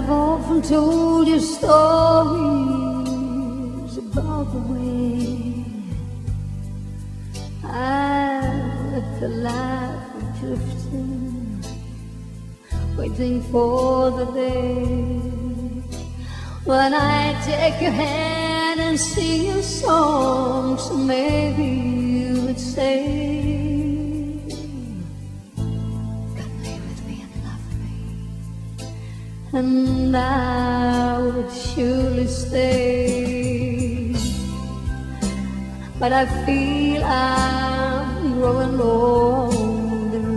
I've often told you stories about the way I feel like I'm drifting, waiting for the day when I take your hand and sing your song. So maybe you would say, and I would surely stay. But I feel I'm growing older,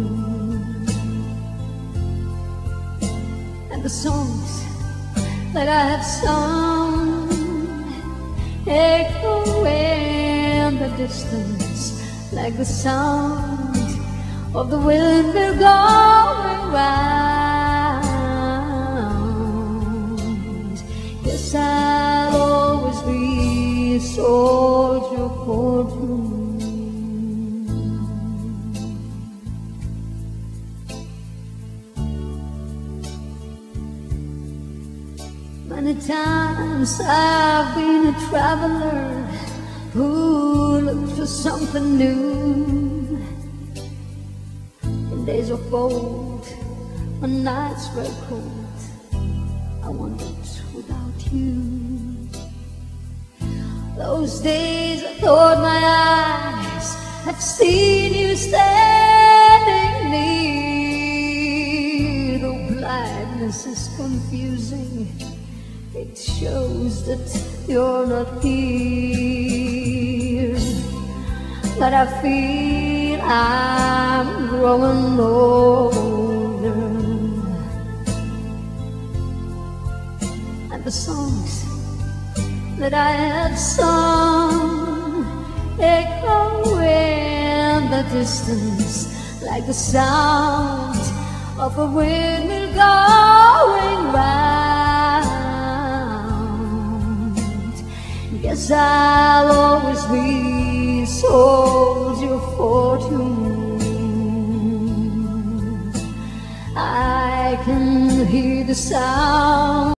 and the songs that I have sung echo in the distance like the sound of the windmill going round. Yes, I'll always be a soldier for you. Many times I've been a traveler who looked for something new. In days of old, when nights were cold, I wandered without you. Those days I thought my eyes had seen you standing near. Though blindness is confusing, it shows that you're not here. But I feel I'm growing older, and the songs that I had sung echo in the distance like the sound of a windmill going round. Yes, I'll always be a soldier for you. I can hear the sound